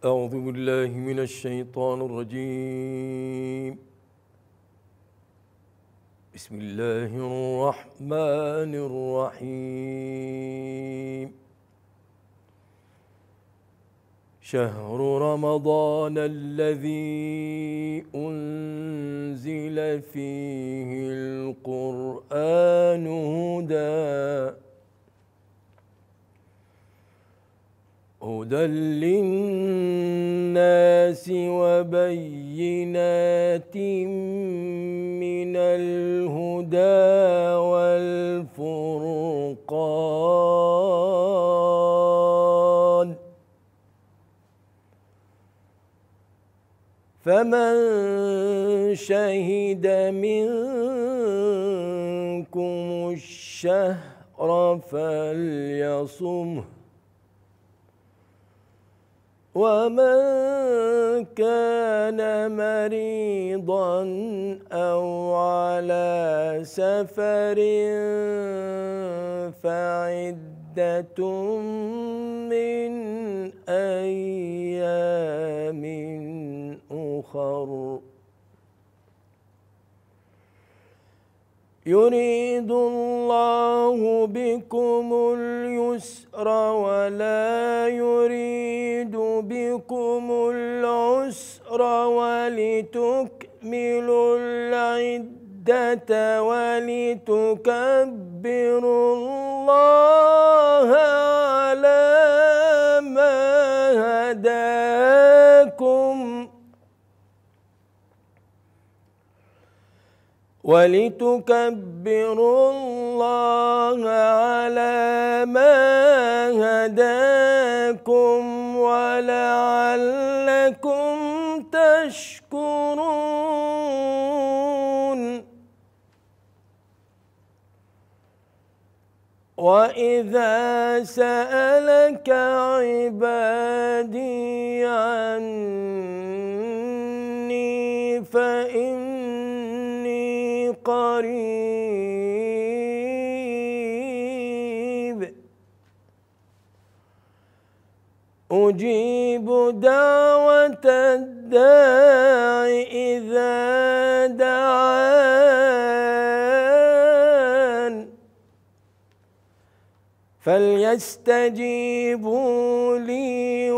أعوذ بالله من الشيطان الرجيم. بسم الله الرحمن الرحيم. شهر رمضان الذي أنزل فيه القرآن هدى للناس وبينات من الهدى والفرقان، فمن شهد منكم الشهر فليصمه، ومن كان مريضا أو على سفر فعدة من أيام أخر، يريد الله بكم اليسر ولا يريد بكم العسر، ولتكملوا العدة ولتكبروا الله على ما هداكم ولتكبروا الله على ما هداكم ولعلكم تشكرون. وإذا سألك عبادي عني فإني قريب أجيب دعوة الداع إذا دعان، فليستجيبوا لي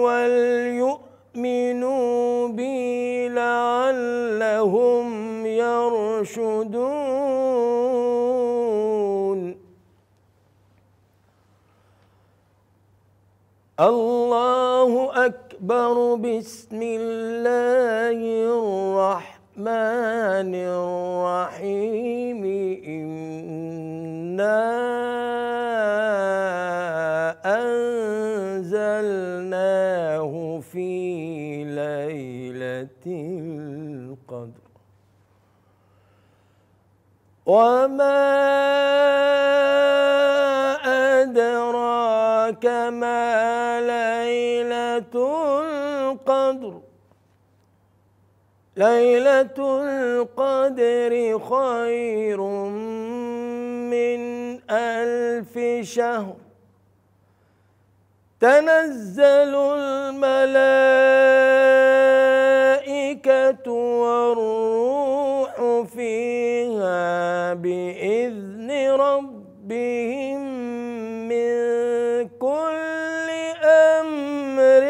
وليؤمنوا بي لعلهم يرشدون. الله أكبر. بسم الله الرحمن الرحيم. إنا أنزلناه في ليلة القدر، وما أدراك ما ليلة القدر. ليلة القدر خير من 1000 شهر. تنزل الملائكة والروح فيها بإذن ربهم من كل أمر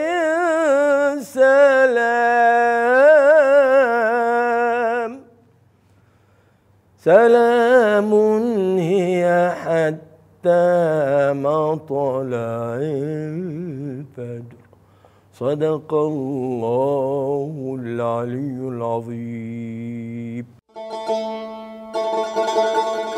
سلام هي حتى مطلع الفجر. صدق الله العلي العظيم.